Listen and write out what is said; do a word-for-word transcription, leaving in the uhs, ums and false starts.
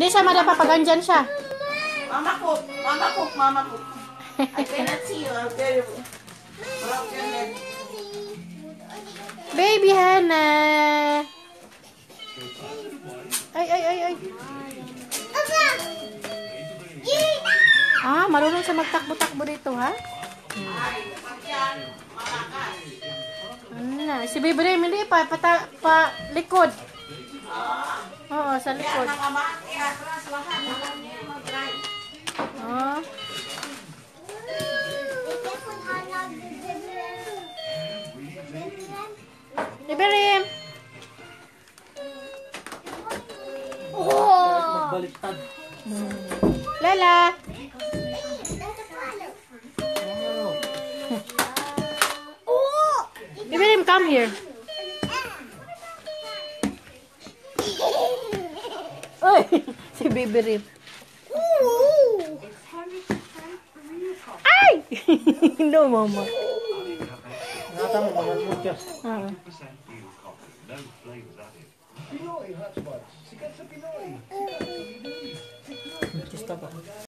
Hindi siya madapa pag andyan siya. Mama cook, mama cook, mama cook. I cannot see you. I'm very broken. Baby Hannah. Ay, ay, ay, ay. Ah, marunong siya magtakbo-takbo dito, ha? Ano na? Si Baby Rim, hindi pa, pata, pa, likod. Oo, sa likod. Oh. Baby Rim. Oh. Lala. Baby Rim, come here. Ay, si Baby Rim. Ay! No, mama. Natama mo ng mucho. Ah. Pinoy hotspots. Sikat sa Pinoy. Sikat sa Pinoy. Just stop.